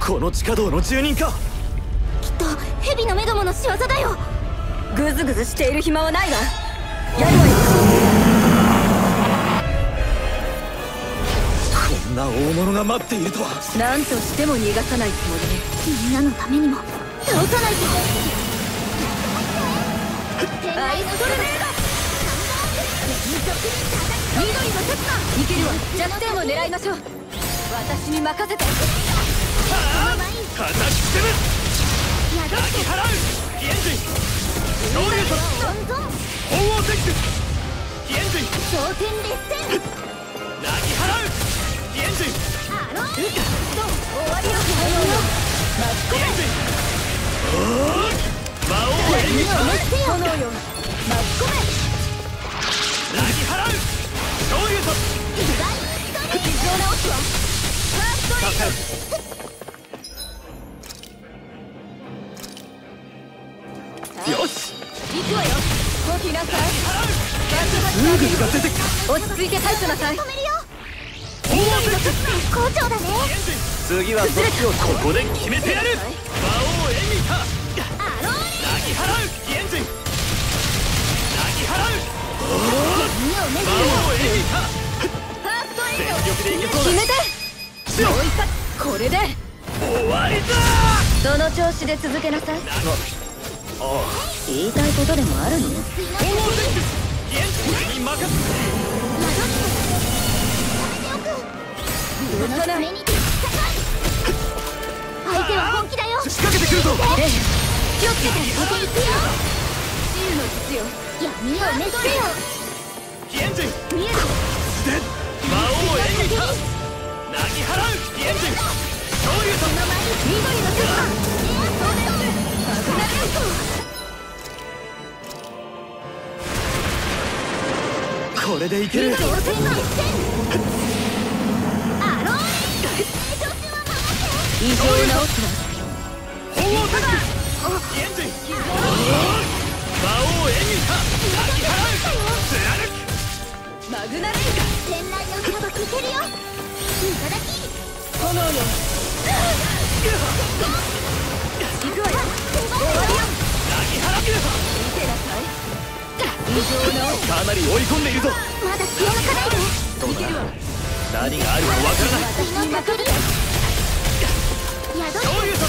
この地下道の住人か。 きっと蛇の目どもの仕業だよ。 グズグズしている暇はないわ。やるわよ。 こんな大物が待っているとは。 何としても逃がさないつもりね。 みんなのためにも倒さないと。 アイストルネード。緑のセッターいけるわ。弱点を狙いましょう。私に任せて。 叩きつぶ焼き払うヒエンジン昇竜突鳳凰ゼックヒエンジン頂点列戦焼き払うヒエンジンアロー終わりよ。 ヒエンジン魔王エリータ炎よ巻き込め。 焼き払う昇竜突傷を直すわ。ファーストエイド。 よし行くわよ。起きなさい。 ウーグルが出てきた。 落ち着いて対処なさい。 止めるよ。 鳳凰ゼック絶好調だね。 次はそっちをここで決めてやる。魔王エミタアロー焼き払うヒエンジン焼き払う闇を魔王エミタファーストエイド全力でいけそうだ。 決めて。 強追いかこれで終わりだ。 どの調子で続けなさい。 ああ言いたいことでもあるの？ 鳳凰ゼックヒエンジン俺に任せ許さない。 相手は本気だよ。 仕掛けてくるぞ。 ええ、気をつけて。 いくよ。 シールの術よ。 闇を滅せよ。 ヒエンジン見える。 で魔王エミタ泣き払うヒエンジン昇竜突緑のセッターマグナレーこれでいける。 挑戦はアロー異常を直すわ。 鳳凰ゼックヒエンジン魔王エミタ泣き払う貫くマグナレー戦内の砂漠いけるよ。いただき炎よ。行くわよ。終わりよ。 泣き払う見てなさい。異常を直す。 かなり追い込んでいるぞ。 まだ気を抜かないで。 そうだ何があるかわからない。 私に任せて。 宿昇竜突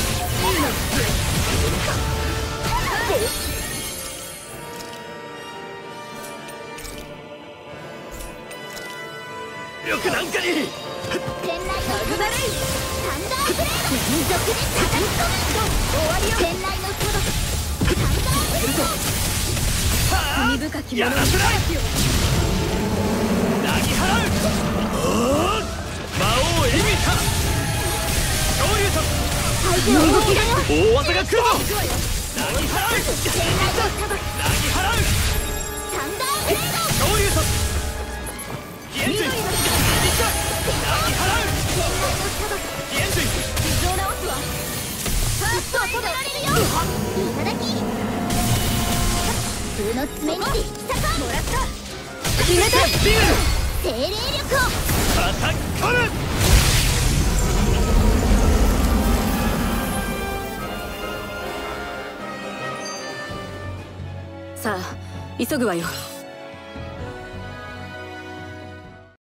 力なんかに戦内のマグナレーサンダーブレード連続で叩き込む。 終わりよ。 戦内の砂漠サンダーブレード罪深き者にやらせないよ。 泣き払う魔王エミタ昇竜突相手は動きだよ。 大技が来るぞ。 行くわよ。 泣き払う戦内の砂漠泣き払うサンダーブレード昇竜突ヒエンジン泣き払う戦内の砂漠ヒエンジン傷を直すわ。 ファーストは止められるよ。いただき普通の爪にて引き裂かん。 もらった。決めて。 精霊力を叩き込む。 さあ急ぐわよ。